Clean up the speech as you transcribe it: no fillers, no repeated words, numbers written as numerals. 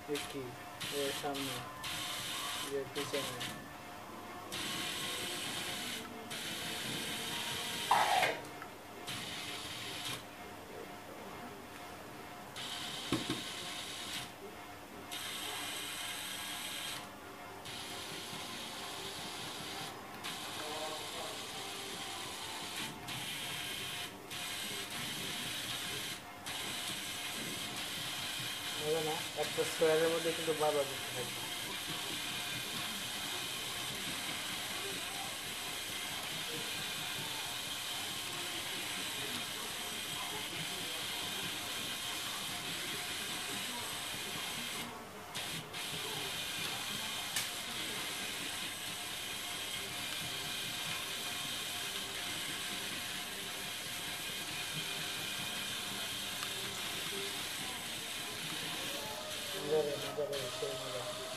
एक ही ये सामने ये पीछे में মজা না একটা স্কোয়ারের মধ্যে কিন্তু বারবার করতে থাকবে মজা রে মজা রে সেই মজা